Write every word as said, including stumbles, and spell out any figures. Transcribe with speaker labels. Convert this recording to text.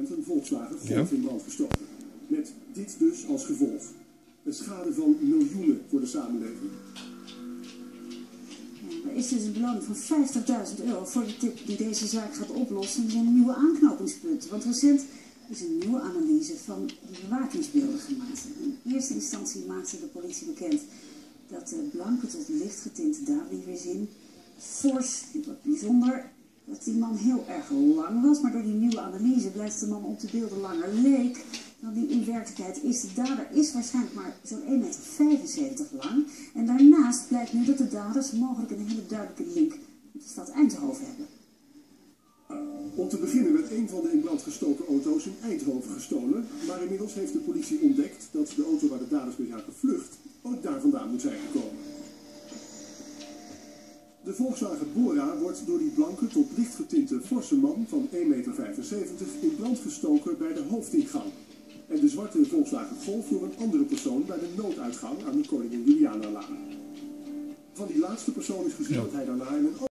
Speaker 1: weekend een Volkswagen Golf in brand gestoken. Met dit dus als gevolg. Een schade van miljoenen voor de samenleving.
Speaker 2: Er is dus een beloning van vijftigduizend euro voor de tip die deze zaak gaat oplossen. Er zijn nieuwe aanknopingspunten. Want recent is een nieuwe analyse van de bewakingsbeelden gemaakt. In eerste instantie maakte de politie bekend dat de blanke tot licht getinte dame die we zien, fors, wat bijzonder, dat die man heel erg lang was. Maar door die nieuwe analyse blijkt de man op de beelden langer leek dan die in werkelijkheid is. De dader is waarschijnlijk maar zo'n één meter vijfenzeventig lang. En daarnaast blijkt nu dat de daders mogelijk een hele duidelijke link met de stad Eindhoven hebben.
Speaker 1: Om te beginnen werd een van de in brand gestoken auto's in Eindhoven gestolen. Maar inmiddels heeft de politie ontdekt dat de auto waar de daders mee zijn gevlucht ook daar vandaan moet zijn gekomen. De Volkswagen Bora wordt door die blanke tot lichtgetinte forse man van één meter vijfenzeventig in brand gestoken bij de hoofdingang. En de zwarte Volkswagen Golf door een andere persoon bij de nooduitgang aan de Koningin Julianalaan. Van die laatste persoon is gezien dat hij daarna in een